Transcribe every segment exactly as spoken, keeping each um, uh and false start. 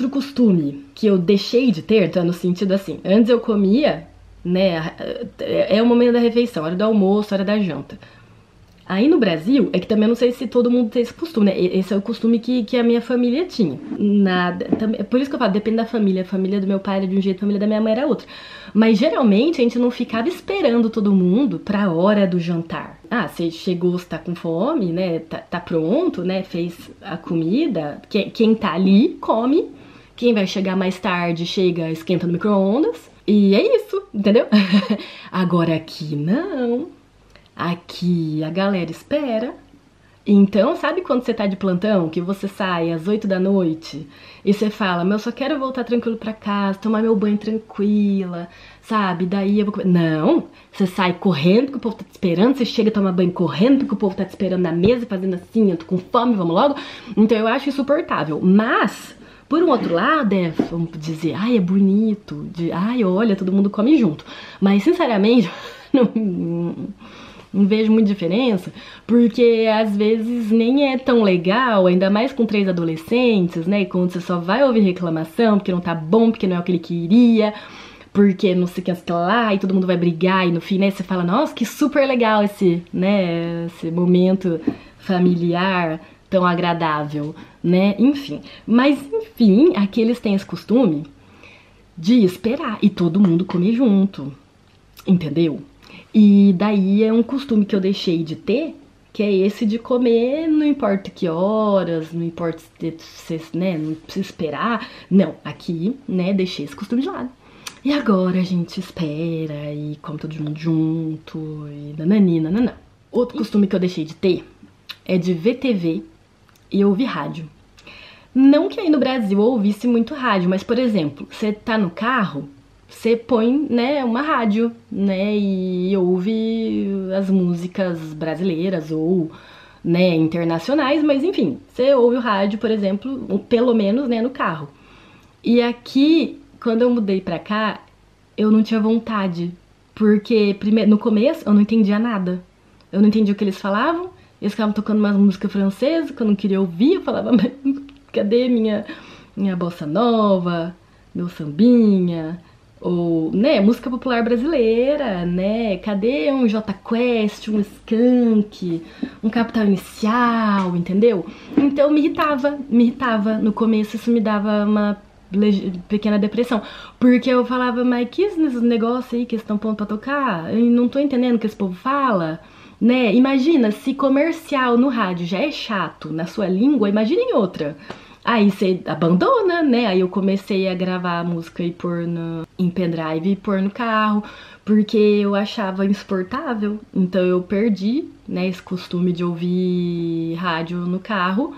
outro costume que eu deixei de ter, tá? No sentido assim, antes eu comia, né? É o momento da refeição, hora do almoço, hora da janta. Aí no Brasil, é que também eu não sei se todo mundo tem esse costume, né? Esse é o costume que, que a minha família tinha. Nada. Por isso que eu falo, depende da família. A família do meu pai era de um jeito, a família da minha mãe era outra. Mas geralmente a gente não ficava esperando todo mundo pra hora do jantar. Ah, você chegou, você tá com fome, né? Tá, tá pronto, né? Fez a comida. Quem, quem tá ali, come. Quem vai chegar mais tarde, chega, esquenta no micro-ondas. E é isso, entendeu? Agora aqui não. Aqui a galera espera. Então, sabe quando você tá de plantão, que você sai às oito da noite e você fala, meu, só quero voltar tranquilo pra casa, tomar meu banho tranquila, sabe? Daí eu vou comer. Não, você sai correndo porque o povo tá te esperando, você chega a tomar banho correndo porque o povo tá te esperando na mesa, fazendo assim, eu tô com fome, vamos logo. Então eu acho insuportável. Mas, por um outro lado, é, vamos dizer, ai, é bonito, de, ai, olha, todo mundo come junto. Mas, sinceramente, não... Não vejo muita diferença, porque às vezes nem é tão legal, ainda mais com três adolescentes, né? Quando você só vai ouvir reclamação, porque não tá bom, porque não é o que ele queria, porque não sei o que lá, e todo mundo vai brigar, e no fim, né, você fala, nossa, que super legal esse, né, esse momento familiar tão agradável, né? Enfim. Mas, enfim, aqui eles têm esse costume de esperar e todo mundo comer junto, entendeu? E daí é um costume que eu deixei de ter, que é esse de comer não importa que horas, não importa se, né, não precisa esperar. Não, aqui, né, deixei esse costume de lado. E agora a gente espera e come todo mundo junto e nanani, nananã. Outro costume que eu deixei de ter é de ver T V e ouvir rádio. Não que aí no Brasil eu ouvisse muito rádio, mas, por exemplo, você tá no carro, você põe, né, uma rádio, né, e ouve as músicas brasileiras ou, né, internacionais, mas enfim, você ouve o rádio, por exemplo, pelo menos, né, no carro. E aqui, quando eu mudei pra cá, eu não tinha vontade, porque primeiro, no começo eu não entendia nada. Eu não entendia o que eles falavam, eles ficavam tocando umas músicas francesas que eu não queria ouvir, eu falava, mas cadê minha, minha bossa nova, meu sambinha... Ou, né, música popular brasileira, né, cadê um Jota Quest, um Skank, um Capital Inicial, entendeu? Então me irritava, me irritava, no começo isso me dava uma pequena depressão, porque eu falava, mas que esses negócios aí que eles estão pondo pra tocar, eu não tô entendendo o que esse povo fala, né, imagina, se comercial no rádio já é chato na sua língua, imagina em outra. Aí você abandona, né? Aí eu comecei a gravar a música e pôr no, em pendrive e pôr no carro, porque eu achava insuportável. Então eu perdi, né, esse costume de ouvir rádio no carro,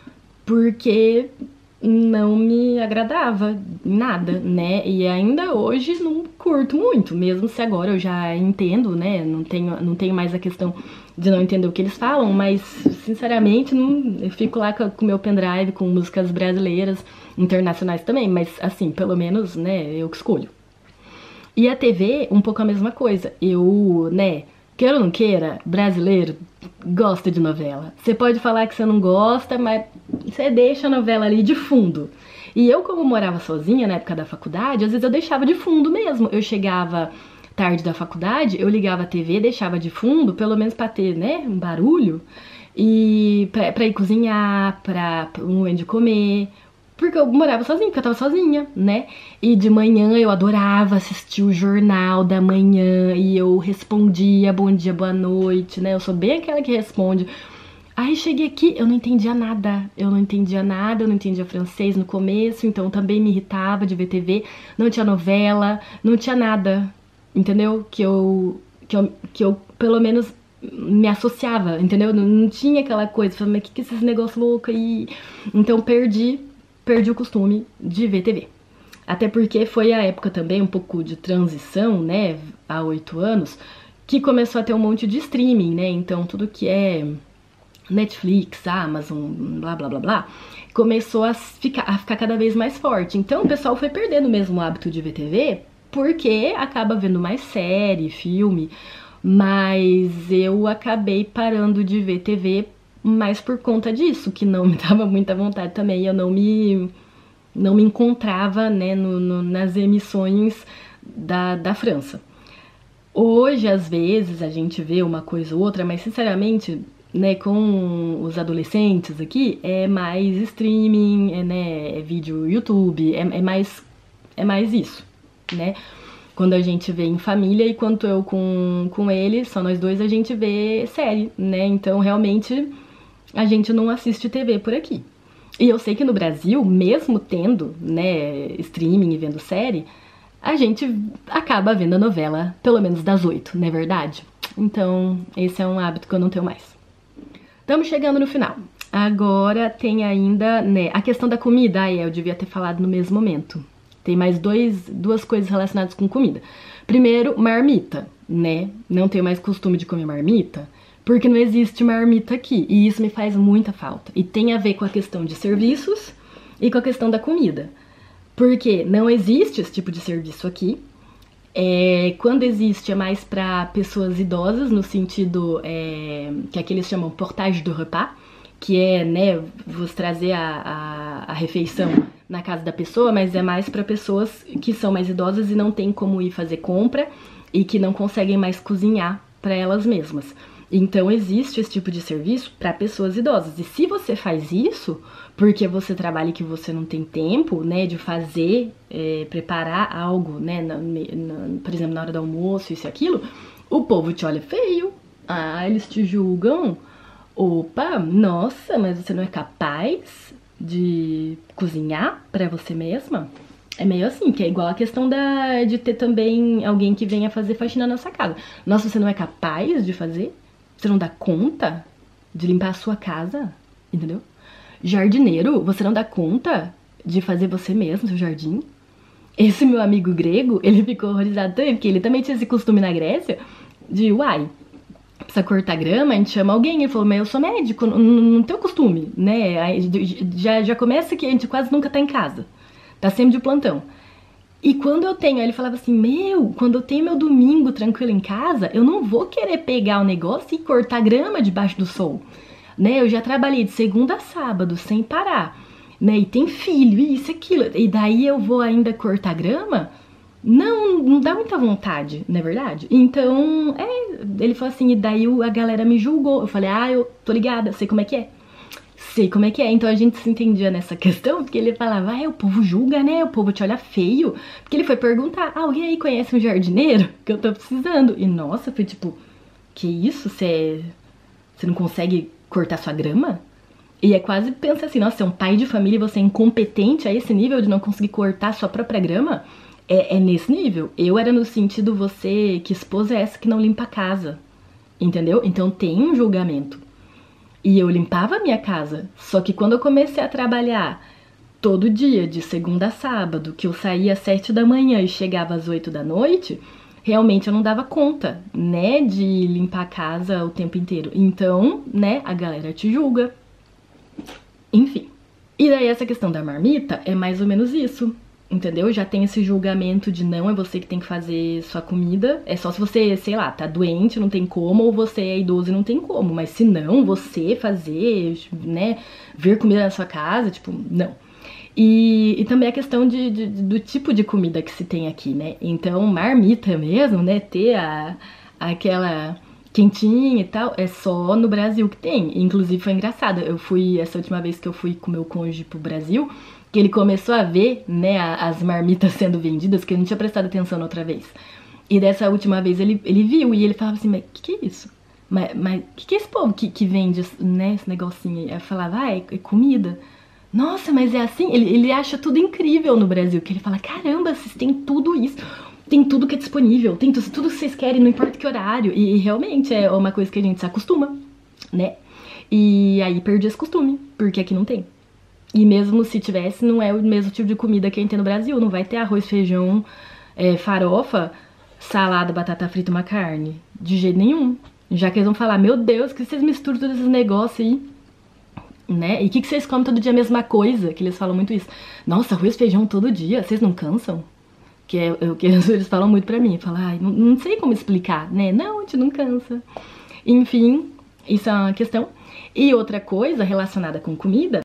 porque não me agradava nada, né? E ainda hoje não curto muito, mesmo se agora eu já entendo, né? Não tenho, não tenho mais a questão de não entender o que eles falam, mas sinceramente não, eu fico lá com o meu pendrive com músicas brasileiras, internacionais também, mas assim, pelo menos, né, eu que escolho. E a T V, um pouco a mesma coisa. Eu, né, queira ou não queira, brasileiro gosta de novela. Você pode falar que você não gosta, mas você deixa a novela ali de fundo. E eu, como morava sozinha na época da faculdade, às vezes eu deixava de fundo mesmo. Eu chegava tarde da faculdade, eu ligava a T V, deixava de fundo, pelo menos pra ter, né, um barulho, e pra, pra ir cozinhar, pra, pra um momento de comer, porque eu morava sozinha, porque eu tava sozinha, né, e de manhã eu adorava assistir o Jornal da Manhã, e eu respondia bom dia, boa noite, né, eu sou bem aquela que responde. Aí cheguei aqui, eu não entendia nada, eu não entendia nada, eu não entendia francês no começo, então também me irritava de ver T V, não tinha novela, não tinha nada, entendeu? Que eu, que eu, que eu pelo menos me associava, entendeu? Não, não tinha aquela coisa, falei, mas que que é esses negócios loucos aí? Então perdi, perdi o costume de ver T V. Até porque foi a época também um pouco de transição, né, há oito anos, que começou a ter um monte de streaming, né? Então tudo que é Netflix, Amazon, blá blá blá blá, começou a ficar, a ficar cada vez mais forte. Então o pessoal foi perdendo mesmo o hábito de ver T V, porque acaba vendo mais série, filme, mas eu acabei parando de ver T V mais por conta disso, que não me dava muita vontade também, eu não me não me encontrava, né, no, no, nas emissões da, da França. Hoje, às vezes, a gente vê uma coisa ou outra, mas sinceramente, né, com os adolescentes aqui, é mais streaming, é, né, é vídeo YouTube, é, é mais é mais isso, né? Quando a gente vê em família, enquanto eu com, com ele, só nós dois, a gente vê série, né? Então, realmente, a gente não assiste T V por aqui. E eu sei que no Brasil, mesmo tendo, né, streaming e vendo série, a gente acaba vendo a novela, pelo menos das oito, não é verdade? Então, esse é um hábito que eu não tenho mais. Estamos chegando no final. Agora tem ainda, né, a questão da comida. Ah, eu devia ter falado no mesmo momento. Tem mais dois, duas coisas relacionadas com comida. Primeiro, marmita, né? Não tenho mais costume de comer marmita, porque não existe marmita aqui. E isso me faz muita falta. E tem a ver com a questão de serviços e com a questão da comida. Porque não existe esse tipo de serviço aqui. É, quando existe é mais para pessoas idosas, no sentido é, que aqui eles chamam portage de repas, que é, né, você trazer a, a, a refeição na casa da pessoa, mas é mais para pessoas que são mais idosas e não tem como ir fazer compra e que não conseguem mais cozinhar para elas mesmas. Então existe esse tipo de serviço para pessoas idosas. E se você faz isso, porque você trabalha e que você não tem tempo, né, de fazer, é, preparar algo, né, na, na, por exemplo, na hora do almoço, isso e aquilo, o povo te olha feio, ah, eles te julgam. Opa, nossa, mas você não é capaz de cozinhar pra você mesma? É meio assim, que é igual a questão da, de ter também alguém que venha fazer faxina na sua casa. Nossa, você não é capaz de fazer? Você não dá conta de limpar a sua casa? Entendeu? Jardineiro, você não dá conta de fazer você mesmo, seu jardim? Esse meu amigo grego, ele ficou horrorizado também, porque ele também tinha esse costume na Grécia de, uai, precisa cortar grama, a gente chama alguém. Ele falou, mas eu sou médico, não, não tenho costume, né? Aí já, já começa que a gente quase nunca tá em casa, tá sempre de plantão. E quando eu tenho, ele falava assim, meu, quando eu tenho meu domingo tranquilo em casa, eu não vou querer pegar o negócio e cortar grama debaixo do sol, né? Eu já trabalhei de segunda a sábado, sem parar, né? E tem filho, isso, aquilo, e daí eu vou ainda cortar grama? Não, não dá muita vontade, não é verdade? Então, é, ele falou assim, e daí a galera me julgou. Eu falei, ah, eu tô ligada, sei como é que é. Sei como é que é. Então a gente se entendia nessa questão, porque ele falava, ah, o povo julga, né? O povo te olha feio. Porque ele foi perguntar, ah, alguém aí conhece um jardineiro? Que eu tô precisando. E nossa, foi tipo, que isso? Você, você não consegue cortar sua grama? E é quase, pensa assim, nossa, você é um pai de família e você é incompetente a esse nível de não conseguir cortar sua própria grama? É, é nesse nível. Eu era no sentido, você, que esposa é essa que não limpa a casa? Entendeu? Então tem um julgamento. E eu limpava a minha casa. Só que quando eu comecei a trabalhar todo dia, de segunda a sábado, que eu saía às sete da manhã e chegava às oito da noite, realmente eu não dava conta, né, de limpar a casa o tempo inteiro. Então, né, a galera te julga. Enfim. E daí essa questão da marmita é mais ou menos isso. Entendeu? Já tem esse julgamento de não, é você que tem que fazer sua comida. É só se você, sei lá, tá doente, não tem como, ou você é idoso e não tem como. Mas se não, você fazer, né, ver comida na sua casa, tipo, não. E, e também a questão de, de, do tipo de comida que se tem aqui, né? Então, marmita mesmo, né, ter a, aquela quentinha e tal, é só no Brasil que tem. Inclusive foi engraçado, eu fui, essa última vez que eu fui com meu cônjuge pro Brasil, que ele começou a ver, né, as marmitas sendo vendidas, que ele não tinha prestado atenção outra vez. E dessa última vez ele, ele viu e ele falava assim, mas o que, que é isso? Mas o mas, que, que é esse povo que, que vende, né, esse negocinho aí? Eu falava, ah, é, é comida. Nossa, mas é assim? Ele, ele acha tudo incrível no Brasil, que ele fala, caramba, vocês têm tudo isso, tem tudo que é disponível, tem tudo, tudo que vocês querem, não importa que horário. E, e realmente é uma coisa que a gente se acostuma, né? E aí perdi esse costume, porque aqui não tem. E mesmo se tivesse, não é o mesmo tipo de comida que a gente tem no Brasil. Não vai ter arroz, feijão, é, farofa, salada, batata frita, uma carne. De jeito nenhum. Já que eles vão falar, meu Deus, que vocês misturam todos esses negócios aí, né? E o que, que vocês comem todo dia a mesma coisa? Que eles falam muito isso. Nossa, arroz, feijão todo dia, vocês não cansam? Que é o que eles falam muito pra mim. Falam, ai, não, não sei como explicar, né? Não, a gente não cansa. Enfim, isso é uma questão. E outra coisa relacionada com comida,